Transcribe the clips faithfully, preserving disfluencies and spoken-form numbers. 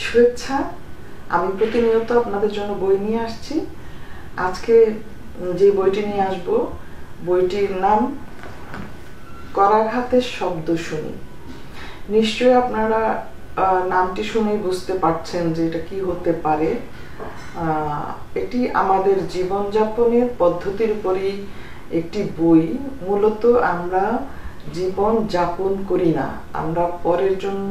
শুভেচ্ছা। আমি প্রতিনিয়ত আপনাদের জন্য বই নিয়ে আসছি। আজকে যে বইটি নিয়ে আসব, বইটির নাম করাঘাতের শব্দ শুনি। নিশ্চয়ই আপনারা নামটি শুনেই বুঝতে পারছেন যে এটা কি হতে পারে। এটি আমাদের জীবনযাপনের পদ্ধতির উপরেই একটি বই। মূলত আমরা জীবন যাপন করি না, আমরা পরের জন্য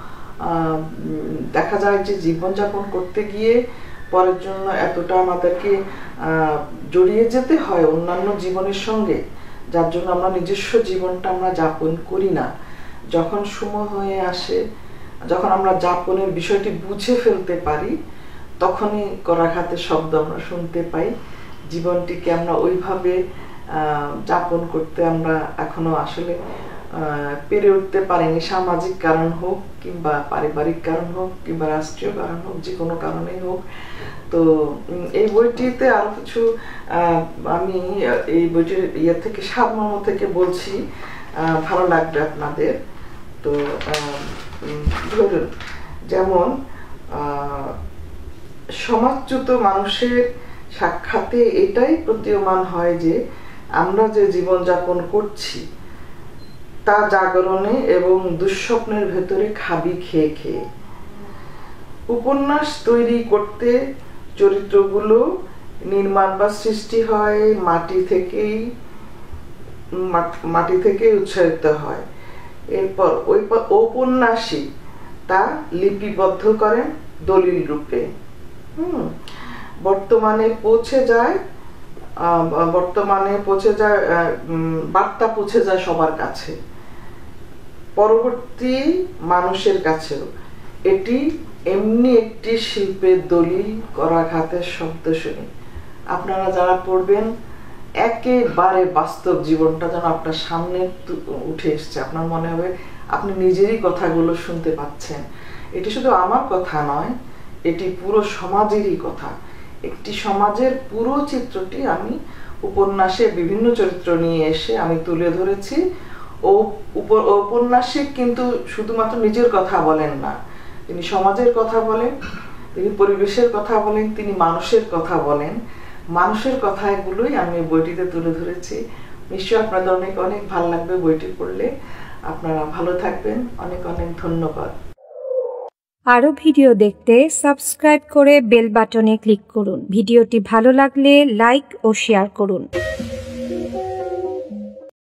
দেখা যায় যে জীবনযাপন করতে গিয়ে পরের জন্য এতটা আমাদেরকে জড়িয়ে যেতে হয় অন্যান্য জীবনের সঙ্গে, যার জন্য আমরা নিজস্ব জীবনটা আমরা যাপন করি না। যখন সময় হয়ে আসে, যখন আমরা যাপনের বিষয়টি বুঝে ফেলতে পারি, তখনই করাঘাতের শব্দ আমরা শুনতে পাই। জীবনটিকে আমরা ওইভাবে যাপন করতে আমরা এখনো আসলে পেরে উঠতে পারিনি। সামাজিক কারণ হোক কিংবা পারিবারিক কারণ হোক কিংবা রাষ্ট্রীয় কারণ হোক, যে কোনো কারণেই হোক। তো এই বইটিতে আরো কিছু আমি এই বইটির ইয়ে থেকে সারমর্ম থেকে বলছি, ভালো লাগবে আপনাদের। তো ধরুন, যেমন সমাজচ্যুত মানুষের সাক্ষাতে এটাই প্রতীয়মান হয় যে আমরা যে জীবনযাপন করছি তা জাগরণে এবং দুঃস্বপ্নের ভেতরে খাবি খেয়ে খেয়ে। উপন্যাস তৈরি করতে চরিত্রগুলো নির্মাণ বা সৃষ্টি হয় মাটি থেকেই মাটি থেকেই উৎসারিত হয়। এরপর ওই ঔপন্যাসিক তা লিপিবদ্ধ করেন দলিল রূপে। হুম বর্তমানে পৌঁছে যায় বর্তমানে পৌঁছে যায় বার্তা পৌঁছে যায় সবার কাছে, পরবর্তী মানুষের কাছেও। এটি এমনি একটি শিল্পের দলিল, করাঘাতের শব্দ শুনি। আপনারা যারা পড়বেন, একেবারে বাস্তব জীবনটা যেন আপনার সামনে উঠে এসছে। আপনার মনে হবে আপনি নিজেরই কথাগুলো শুনতে পাচ্ছেন। এটি শুধু আমার কথা নয়, এটি পুরো সমাজেরই কথা। একটি সমাজের পুরো চিত্রটি আমি উপন্যাসে বিভিন্ন চরিত্র নিয়ে এসে আমি তুলে ধরেছি। ও ঔপন্যাসিক কিন্তু শুধুমাত্র নিজের কথা বলেন না, তিনি সমাজের কথা বলেন, তিনি পরিবেশের কথা বলেন, তিনি মানুষের কথা বলেন। মানুষের কথাগুলোই আমি বইটিতে তুলে ধরেছি। নিশ্চয়ই আপনাদের অনেক অনেক ভালো লাগবে বইটি পড়লে। আপনারা ভালো থাকবেন। অনেক অনেক ধন্যবাদ। আরো ভিডিও দেখতে সাবস্ক্রাইব করে বেল বাটনে ক্লিক করুন। ভিডিওটি ভালো লাগলে লাইক ও শেয়ার করুন।